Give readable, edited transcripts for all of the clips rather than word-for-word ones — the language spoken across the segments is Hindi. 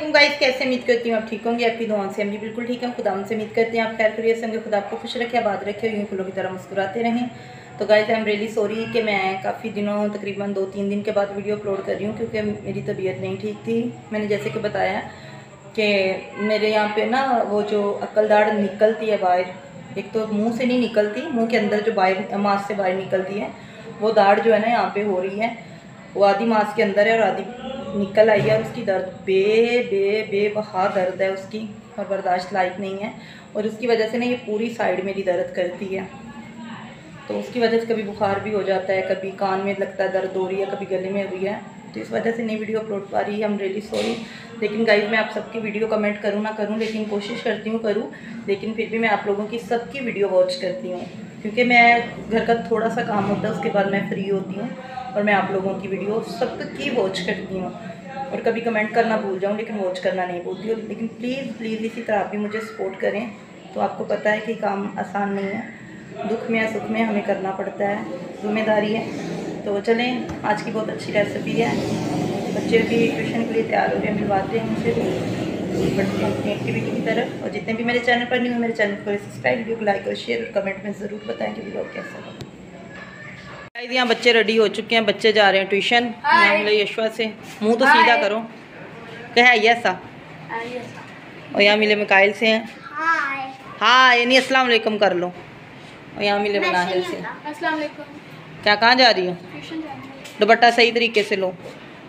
वालेकुम गाइस, कैसे उम्मीद करती हूँ आप ठीक होंगे। आपकी दुआओं से हम भी बिल्कुल ठीक है। खुदा से उम्मीद करते हैं आप खैर खैरियत से होंगे। खुदा आपको खुश रखे, आबाद रखे, यूँ फूलों की तरह मुस्कुराते रहें। तो guys I am really sorry कि मैं काफ़ी दिनों तकरीबन 2-3 दिन के बाद वीडियो अपलोड कर रही हूँ, क्योंकि मेरी तबीयत नहीं ठीक थी। मैंने जैसे कि बताया कि मेरे यहाँ पे ना वो जो अक्ल दाढ़ निकलती है बाहर, एक तो मुँह से नहीं निकलती, मुँह के अंदर जो बाहर मांस से बाहर निकलती है वो दाढ़ जो है ना यहाँ पे हो रही है। वो आधी मांस के अंदर है और आधी निकल आई है, और उसकी दर्द बेबहा दर्द है उसकी, और बर्दाश्त लायक नहीं है। और उसकी वजह से ना ये पूरी साइड मेरी दर्द करती है, तो उसकी वजह से कभी बुखार भी हो जाता है, कभी कान में लगता है दर्द हो रही है, कभी गले में हो रही है। तो इस वजह से नहीं वीडियो अपलोड पा रही है, हम रियली सॉरी। लेकिन गाइस मैं आप सबकी वीडियो कमेंट करूँ ना करूँ, लेकिन कोशिश करती हूँ करूँ, लेकिन फिर भी मैं आप लोगों की सबकी वीडियो वॉच करती हूँ, क्योंकि मैं घर का थोड़ा सा काम होता है, उसके बाद मैं फ्री होती हूँ और मैं आप लोगों की वीडियो सबकी वॉच करती हूँ। और कभी कमेंट करना भूल जाऊँ लेकिन वॉच करना नहीं भूलती हूँ। लेकिन प्लीज़ इसी तरह आप भी मुझे सपोर्ट करें। तो आपको पता है कि काम आसान नहीं है, दुख में या सुख में हमें करना पड़ता है, जिम्मेदारी है। तो चलें, आज की बहुत अच्छी रेसिपी है। बच्चे भी ट्यूशन के लिए तैयार हो गए, मिलवाते हैं उनसे, बढ़ते हैं अपनी एक्टिविटी की तरफ। और जितने भी मेरे चैनल पर नहीं हो, मेरे चैनल को सब्सक्राइब, वीडियो को लाइक और शेयर, और कमेंट में ज़रूर बताएं कि वीडियो कैसा लगा। यहाँ बच्चे रेडी हो चुके हैं, बच्चे जा रहे हैं ट्यूशन। मिले यशवा से, मुंह तो सीधा करो, क्या है ये ऐसा। और यहाँ मिले मिकाइल से हैं, हाँ यानी अस्सलाम वालेकुम कर लो। और यहाँ मिले मनाहिल से, अस्सलाम वालेकुम। क्या कहाँ जा रही हो? दुपट्टा सही तरीके से लो,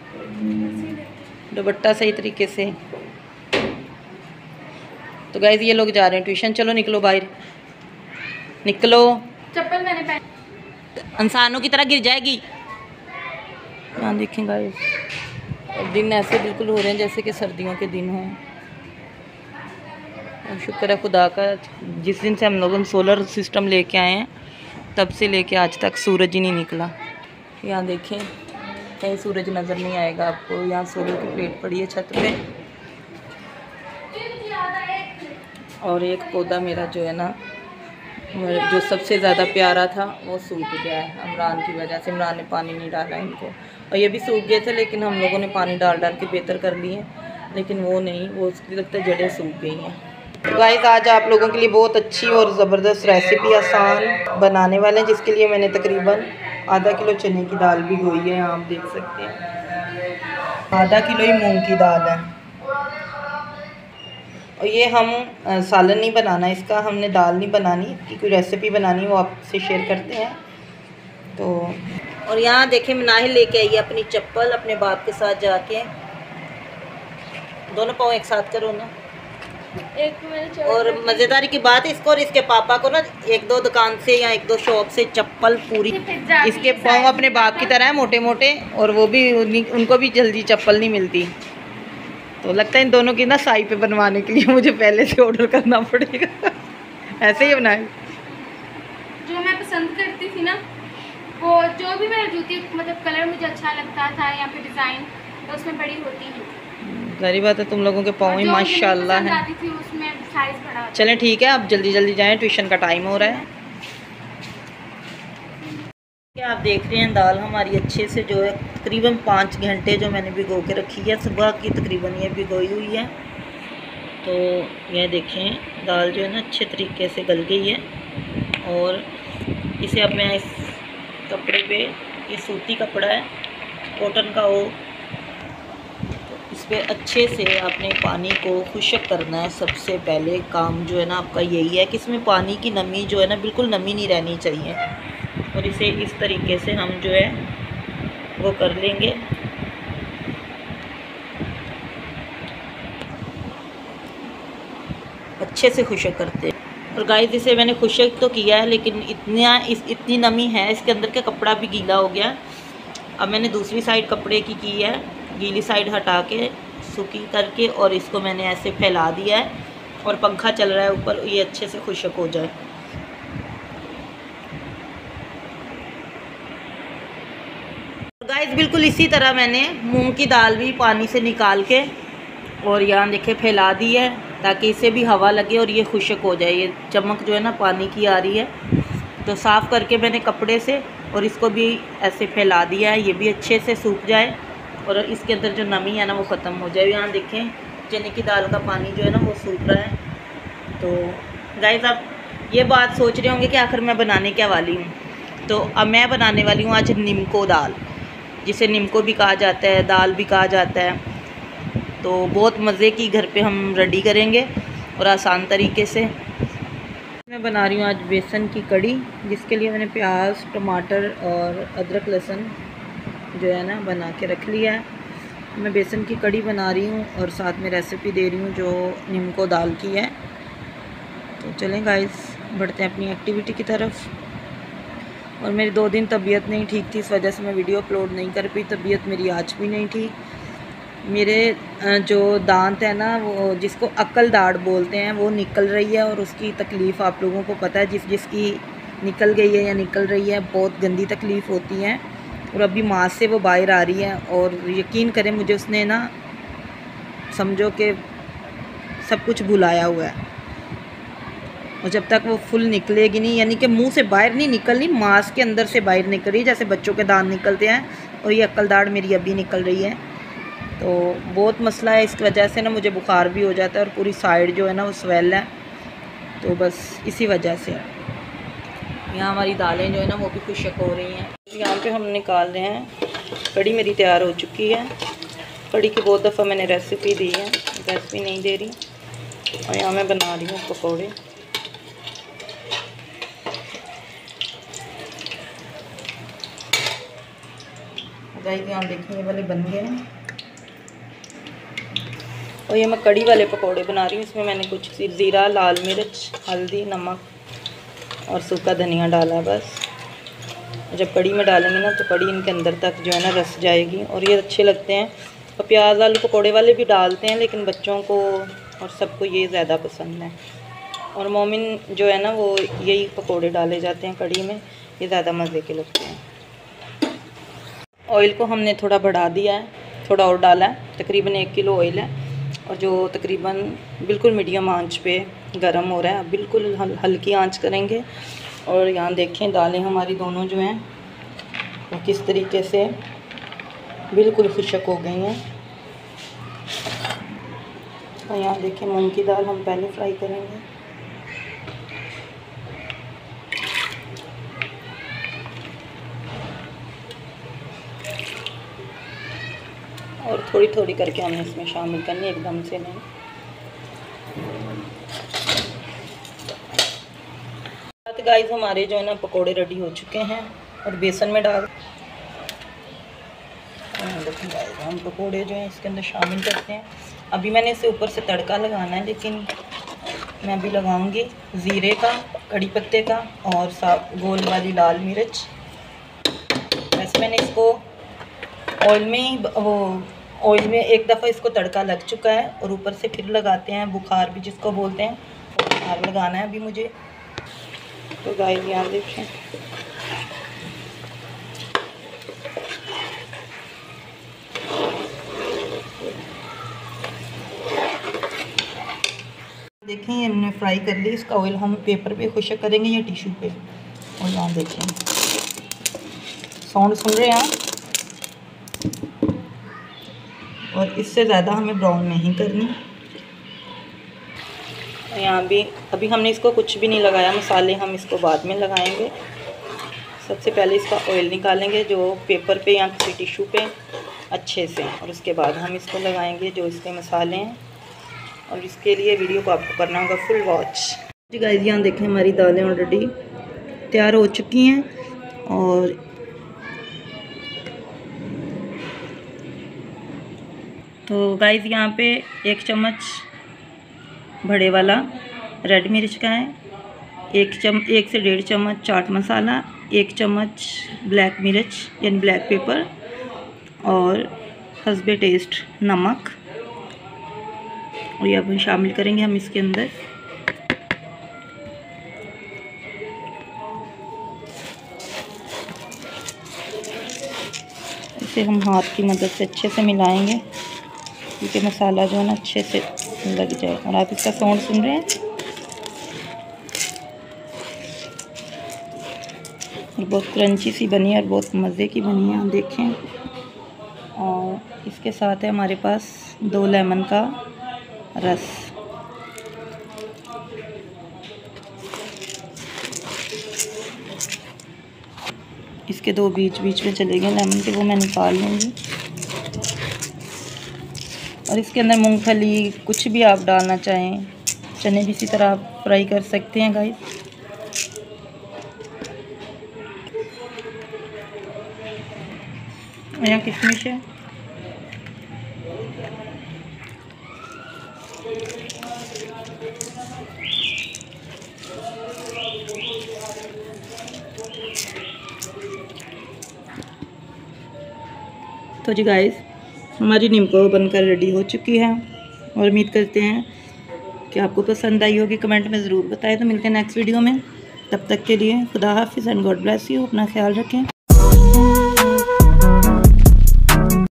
दुपट्टा सही तरीके से। तो गाइस ये लोग जा रहे हैं ट्यूशन, चलो निकलो बाहर, निकलो। चप्पल मैंने पहन, इंसानों की तरह गिर जाएगी। यहाँ देखें गाइस, दिन ऐसे बिल्कुल हो रहे हैं जैसे कि सर्दियों के दिन हों। और शुक्र है खुदा का, जिस दिन से हम लोग सोलर सिस्टम लेके आए हैं तब से लेके आज तक सूरज ही नहीं निकला। यहाँ देखें, कहीं सूरज नज़र नहीं आएगा आपको। यहाँ सोलर की प्लेट पड़ी है छत पे, और एक पौधा मेरा जो है ना, जो सबसे ज़्यादा प्यारा था वो सूख गया है इमरान की वजह से। इमरान ने पानी नहीं डाला इनको, और ये भी सूख गए थे, लेकिन हम लोगों ने पानी डाल के बेहतर कर लिए, लेकिन वो नहीं, वो उसकी लगता है जड़ें सूख गई हैं। गाइस आज आप लोगों के लिए बहुत अच्छी और ज़बरदस्त रेसिपी आसान बनाने वाले हैं, जिसके लिए मैंने तकरीबन आधा किलो चने की दाल भिगोई है। आप देख सकते हैं आधा किलो ही मूंग की दाल है। और ये हम सालन नहीं बनाना इसका, हमने दाल नहीं बनानी, इसकी कोई रेसिपी बनानी वो आपसे शेयर करते हैं। तो और यहाँ देखें मनाहिल लेके आई है अपनी चप्पल, अपने बाप के साथ जाके। दोनों पाँव एक साथ करो ना। एक और मज़ेदारी की बात है, इसको और इसके पापा को ना 1-2 दुकान से या 1-2 शॉप से चप्पल पूरी, इसके पाँव अपने बाप की तरह है मोटे मोटे, और वो भी उनको भी जल्दी चप्पल नहीं मिलती। तो लगता है इन दोनों की ना साई पे बनवाने के लिए मुझे पहले से ऑर्डर करना पड़ेगा। ऐसे ही बनाए जो मैं पसंद करती थी ना, वो जो भी मेरा जूती मतलब कलर मुझे अच्छा लगता था या फिर डिज़ाइन, तो उसमें बड़ी होती है। सारी बात है, तुम लोगों के पाँव ही माशाल्लाह है। उसमें साइज बड़ा। चलें ठीक है, अब जल्दी जाएं, ट्यूशन का टाइम हो रहा है। क्या आप देख रहे हैं दाल हमारी अच्छे से जो है तकरीबन 5 घंटे जो मैंने भिगो के रखी है, सुबह की तकरीबन ये भिगोई हुई है। तो ये देखें दाल जो है ना अच्छे तरीके से गल गई है। और इसे अब मैं इस कपड़े पे, ये सूती कपड़ा है कॉटन का, वो इस पर अच्छे से आपने पानी को खुश्क करना है। सबसे पहले काम जो है ना आपका यही है कि इसमें पानी की नमी जो है ना बिल्कुल नमी नहीं रहनी चाहिए। और इसे इस तरीके से हम जो है वो कर लेंगे। अच्छे से खुश्क करते हैं। और गाइस इसे मैंने खुश्क तो किया है, लेकिन इतनी नमी है इसके अंदर के कपड़ा भी गीला हो गया। अब मैंने दूसरी साइड कपड़े की है, गीली साइड हटा के सूखी करके, और इसको मैंने ऐसे फैला दिया है, और पंखा चल रहा है ऊपर, ये अच्छे से खुश्क हो जाए। गाइस बिल्कुल इसी तरह मैंने मूंग की दाल भी पानी से निकाल के और यहाँ देखे फैला दी है, ताकि इसे भी हवा लगे और ये खुश्क हो जाए। ये चमक जो है ना पानी की आ रही है, तो साफ़ करके मैंने कपड़े से और इसको भी ऐसे फैला दिया है, ये भी अच्छे से सूख जाए और इसके अंदर जो नमी है ना वो ख़त्म हो जाए। यहाँ देखें चने की दाल का पानी जो है ना वो सूख रहा है। तो गाइस आप ये बात सोच रहे होंगे कि आखिर मैं बनाने क्या वाली हूँ। तो अब मैं बनाने वाली हूँ आज नीमको दाल, जिसे नीमको भी कहा जाता है, दाल भी कहा जाता है। तो बहुत मज़े की घर पे हम रेडी करेंगे और आसान तरीके से। मैं बना रही हूँ आज बेसन की कड़ी, जिसके लिए मैंने प्याज, टमाटर और अदरक लहसुन जो है ना बना के रख लिया है। मैं बेसन की कड़ी बना रही हूँ और साथ में रेसिपी दे रही हूँ जो नीमको दाल की है। तो चलें गाइस, बढ़ते हैं अपनी एक्टिविटी की तरफ। और मेरी 2 दिन तबीयत नहीं ठीक थी, इस वजह से मैं वीडियो अपलोड नहीं कर पाई। तबीयत मेरी आज भी नहीं ठीक। मेरे जो दांत है ना, वो जिसको अक्ल दाढ़ बोलते हैं, वो निकल रही है। और उसकी तकलीफ़ आप लोगों को पता है, जिसकी निकल गई है या निकल रही है, बहुत गंदी तकलीफ़ होती है। और अभी माँ से वो बाहर आ रही है। और यकीन करें मुझे, उसने ना समझो कि सब कुछ भुलाया हुआ है। और जब तक वो फुल निकलेगी नहीं, यानी कि मुंह से बाहर नहीं निकलनी, मांस के अंदर से बाहर निकल रही है, जैसे बच्चों के दांत निकलते हैं। और ये अक्ल दाढ़ मेरी अभी निकल रही है। तो बहुत मसला है, इस वजह से ना मुझे बुखार भी हो जाता है और पूरी साइड जो है ना वो स्वेल है। तो बस इसी वजह से यहाँ हमारी दालें जो है ना वो भी खुशक हो रही हैं। यहाँ पे हम निकाल रहे हैं। कड़ी मेरी तैयार हो चुकी है। कड़ी की बहुत दफ़ा मैंने रेसिपी दी है, रेसिपी नहीं दे रही। और यहाँ मैं बना रही हूँ पकौड़े। गाइस यहाँ देखिए ये वाले बन गए हैं। और ये मैं कड़ी वाले पकौड़े बना रही हूँ। इसमें मैंने कुछ ज़ीरा, लाल मिर्च, हल्दी, नमक और सूखा धनिया डाला है बस। जब कड़ी में डालेंगे ना तो कड़ी इनके अंदर तक जो है ना रस जाएगी और ये अच्छे लगते हैं। और प्याज आलू पकौड़े वाले भी डालते हैं, लेकिन बच्चों को और सबको ये ज़्यादा पसंद है। और मोमिन जो है ना वो यही पकौड़े डाले जाते हैं कड़ी में, ये ज़्यादा मज़े के लगते हैं। ऑयल को हमने थोड़ा बढ़ा दिया है, थोड़ा और डाला है। तकरीबन 1 किलो ऑयल है और जो तकरीबन बिल्कुल मीडियम आंच पे गरम हो रहा है। अब बिल्कुल हल्की आंच करेंगे। और यहाँ देखें दालें हमारी दोनों जो हैं वो किस तरीके से बिल्कुल खुशक हो गई हैं। और यहाँ देखें मूंग की दाल हम पहले फ्राई करेंगे। और थोड़ी थोड़ी करके हमने इसमें शामिल करनी, एकदम से नहीं। गाइस हमारे जो है ना पकोड़े रेडी हो चुके हैं और बेसन में डाल देखिए गाइस हम पकोड़े जो हैं इसके अंदर शामिल करते हैं। अभी मैंने इसे ऊपर से तड़का लगाना है, लेकिन मैं अभी लगाऊंगी ज़ीरे का, कड़ी पत्ते का और गोल वाली लाल मिर्च। वैसे मैंने इसको ऑयल में ही ऑयल में एक दफ़ा इसको तड़का लग चुका है और ऊपर से फिर लगाते हैं बुखार भी जिसको बोलते हैं, और बुखार लगाना है अभी मुझे। तो गाइस यहाँ देखें देखें ये हमने फ्राई कर ली। इसका ऑयल हम पेपर पे खुशक करेंगे या टिश्यू पे। और यहाँ देखें साउंड सुन रहे हैं आप। और इससे ज़्यादा हमें ब्राउन नहीं करनी। यहाँ भी अभी हमने इसको कुछ भी नहीं लगाया, मसाले हम इसको बाद में लगाएंगे। सबसे पहले इसका ऑयल निकालेंगे जो पेपर पे या किसी टिश्यू पे अच्छे से, और उसके बाद हम इसको लगाएंगे जो इसके मसाले हैं। और इसके लिए वीडियो को आपको करना होगा फुल वॉच। जी गाइस यहाँ देखें हमारी दालें ऑलरेडी तैयार हो चुकी हैं। और तो गाइस यहाँ पे 1 चम्मच बड़े वाला रेड मिर्च का है, 1 से 1.5 चम्मच चाट मसाला, 1 चम्मच ब्लैक मिर्च यानी ब्लैक पेपर और हस्बे टेस्ट नमक। और ये अब शामिल करेंगे हम इसके अंदर। इसे हम हाथ की मदद से अच्छे से मिलाएंगे क्योंकि मसाला जो है ना अच्छे से लग जाए। और आप इसका साउंड सुन रहे हैं। और बहुत क्रंची सी बनी है और बहुत मज़े की बनी है, देखें। और इसके साथ है हमारे पास 2 लेमन का रस। इसके 2 बीच में चले गए लेमन के, वो मैं निकाल लूँगी। और इसके अंदर मूंगफली कुछ भी आप डालना चाहें, चने भी इसी तरह आप फ्राई कर सकते हैं गाइस। यहाँ किशमिश है, तो जी गाइस हमारी नींबू बनकर रेडी हो चुकी है और उम्मीद करते हैं कि आपको पसंद आई होगी। कमेंट में ज़रूर बताएं। तो मिलते हैं नेक्स्ट वीडियो में, तब तक के लिए खुदा हाफिज़ एंड गॉड ब्लेस यू। अपना ख्याल रखें।